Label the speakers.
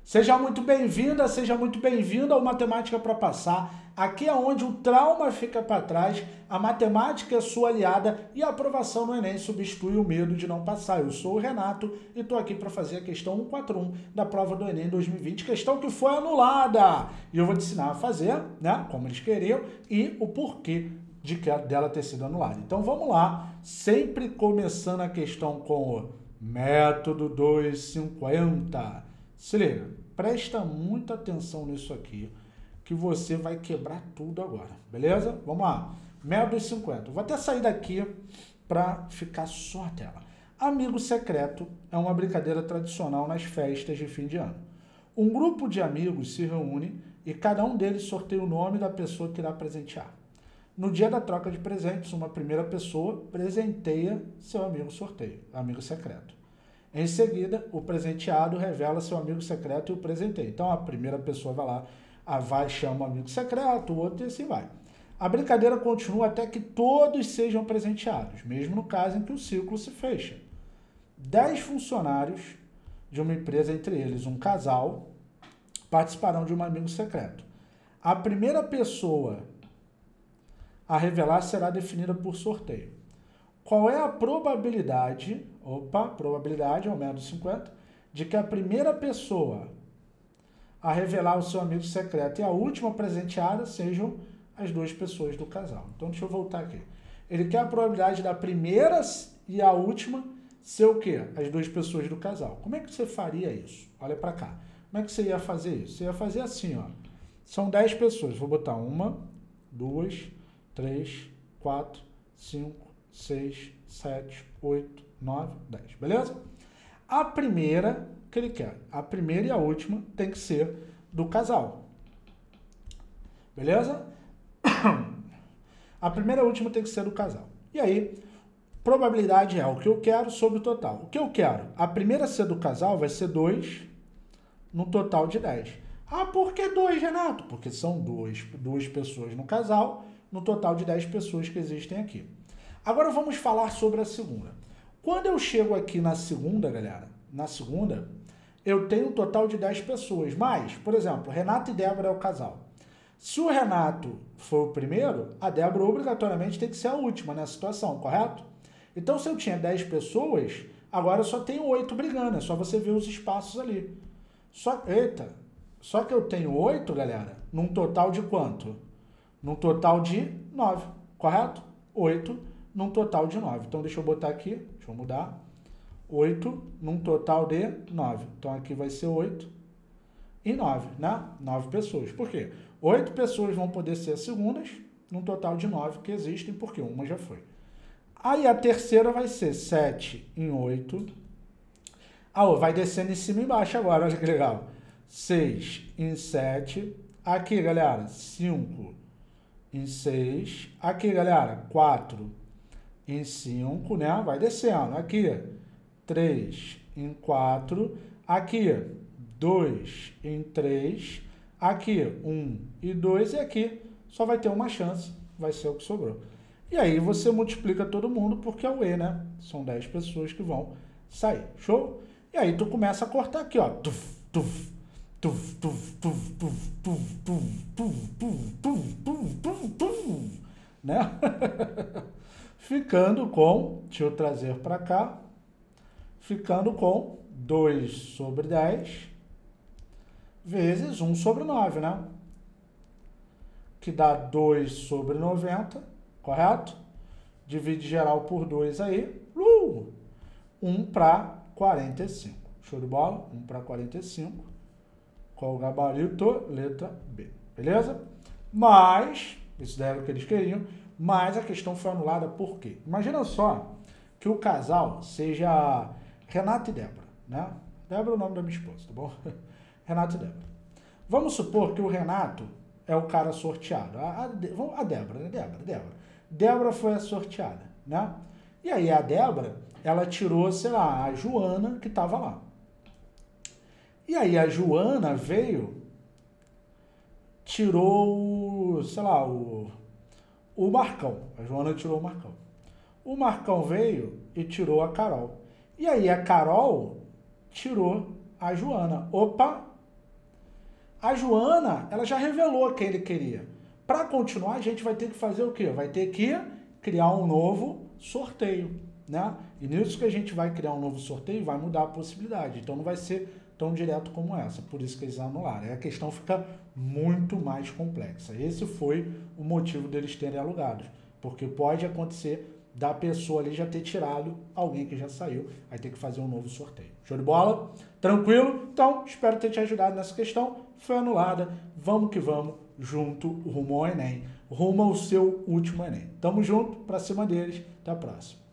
Speaker 1: Seja muito bem-vinda, seja muito bem-vindo ao Matemática para Passar. Aqui é onde o trauma fica para trás, a matemática é sua aliada e a aprovação no Enem substitui o medo de não passar. Eu sou o Renato e estou aqui para fazer a questão 141 da prova do Enem 2020, questão que foi anulada. E eu vou te ensinar a fazer, né, como eles queriam e o porquê dela ter sido anulada. Então vamos lá, sempre começando a questão com o método 250. Se liga, presta muita atenção nisso aqui, que você vai quebrar tudo agora, beleza? Vamos lá, método 250. Vou até sair daqui para ficar só a tela. Amigo secreto é uma brincadeira tradicional nas festas de fim de ano. Um grupo de amigos se reúne e cada um deles sorteia o nome da pessoa que irá presentear. No dia da troca de presentes, uma primeira pessoa presenteia seu amigo amigo secreto. Em seguida, o presenteado revela seu amigo secreto e o presenteia. Então, a primeira pessoa vai lá, chama o amigo secreto, o outro e assim vai. A brincadeira continua até que todos sejam presenteados, mesmo no caso em que o ciclo se fecha. 10 funcionários de uma empresa, entre eles um casal, participarão de um amigo secreto. A primeira pessoa a revelar será definida por sorteio. Qual é a probabilidade, probabilidade é o método 50, de que a primeira pessoa a revelar o seu amigo secreto e a última presenteada sejam as duas pessoas do casal? Então deixa eu voltar aqui. Ele quer a probabilidade da primeira e a última ser o quê? As duas pessoas do casal. Como é que você faria isso? Olha para cá. Como é que você ia fazer isso? Você ia fazer assim, ó. São 10 pessoas. Vou botar 1, 2, 3, 4, 5, 6, 7, 8, 9, 10. Beleza? A primeira que ele quer, a primeira e a última tem que ser do casal. Beleza? A primeira e a última tem que ser do casal. E aí, probabilidade é o que eu quero sobre o total. O que eu quero? A primeira ser do casal vai ser 2 no total de 10. Ah, por que 2, Renato? Porque são duas pessoas no casal, no total de 10 pessoas que existem aqui. Agora vamos falar sobre a segunda. Quando eu chego aqui na segunda, galera, eu tenho um total de 10 pessoas, mas, por exemplo, Renato e Débora é o casal. Se o Renato for o primeiro, a Débora obrigatoriamente tem que ser a última nessa situação, correto? Então, se eu tinha 10 pessoas, agora eu só tenho 8 brigando, é só você ver os espaços ali. Só que eu tenho 8, galera, num total de quanto? Num total de 9, correto? 8 num total de 9. Então, deixa eu botar aqui, deixa eu mudar. 8 num total de 9. Então, aqui vai ser 8 e 9, né? 9 pessoas. Por quê? 8 pessoas vão poder ser segundas, num total de 9 que existem, porque uma já foi. Aí, a terceira vai ser 7 em 8. Vai descendo em cima e embaixo agora, olha que legal. 6 em 7. Aqui, galera, 5 em 6. Aqui, galera, 4 em 5, né? Vai descendo. Aqui, 3 em 4. Aqui, 2 em 3. Aqui, 1 e 2. E aqui só vai ter uma chance, vai ser o que sobrou. E aí você multiplica todo mundo, porque é o E, né? São 10 pessoas que vão sair. Show? E aí tu começa a cortar aqui, ó. Tuf, tuf, tuf, tuf, tuf, tuf, tuf, tuf, tuf, tuf, tuf, tuf, tuf, tuf, né? Ficando com, deixa eu trazer para cá, ficando com 2 sobre 10 vezes 1 sobre 9, né? Que dá 2 sobre 90, correto? Divide geral por 2 aí, 1 para 45. Show de bola? 1 para 45. Qual o gabarito? Letra B. Beleza? Mas, isso daí era o que eles queriam, mas a questão foi anulada por quê? Imagina só que o casal seja Renato e Débora, né? Débora é o nome da minha esposa, tá bom? Renato e Débora. Vamos supor que o Renato é o cara sorteado. A Débora, né? Débora foi a sorteada, né? E aí a Débora, ela tirou, sei lá, a Joana que estava lá. E aí a Joana veio, tirou, sei lá, o Marcão. A Joana tirou o Marcão. O Marcão veio e tirou a Carol. E aí a Carol tirou a Joana. Opa, A Joana, ela já revelou quem ele queria. Para continuar, a gente vai ter que fazer o quê? Vai ter que criar um novo sorteio, né? E nisso que a gente vai criar um novo sorteio, vai mudar a possibilidade. Então não vai ser tão direto como essa. Por isso que eles anularam. Aí a questão fica muito mais complexa. Esse foi o motivo deles terem alugado. Porque pode acontecer da pessoa ali já ter tirado alguém que já saiu, aí tem que fazer um novo sorteio. Show de bola? Tranquilo? Então, espero ter te ajudado nessa questão. Foi anulada. Vamos que vamos, junto rumo ao Enem. Rumo ao seu último Enem. Tamo junto, pra cima deles. Até a próxima.